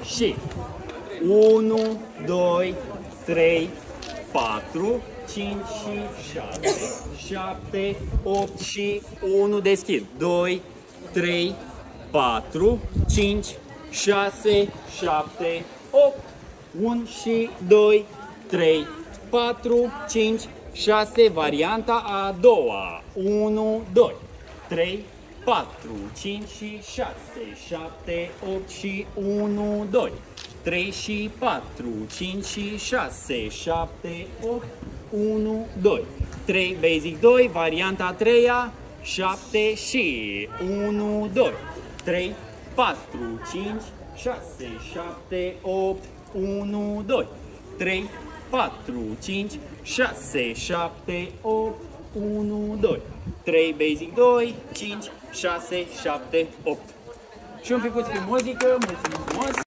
și 1, 2, 3, 4, 5 și 6, 7, 8 și 1, deschid. 2, 3, 4, 5, 6, 7, 8, 1 și 2, 3, 4, 5, 6, varianta a doua. 1, 2, 3, 4, 5 și 6, 7, 8 și 1, 2, 3 și 4, 5 și 6, 7, 8, 1, 2, 3, basic 2, varianta a treia, 7 și 1, 2, 3, 4, 5, 6, 7, 8, 1, 2, 3, 4, 5, 6, 7, 8, 1, 2, 3, basic 2, 5, 6, 7, 8. Și un picuț pe muzică, mulțumim frumos!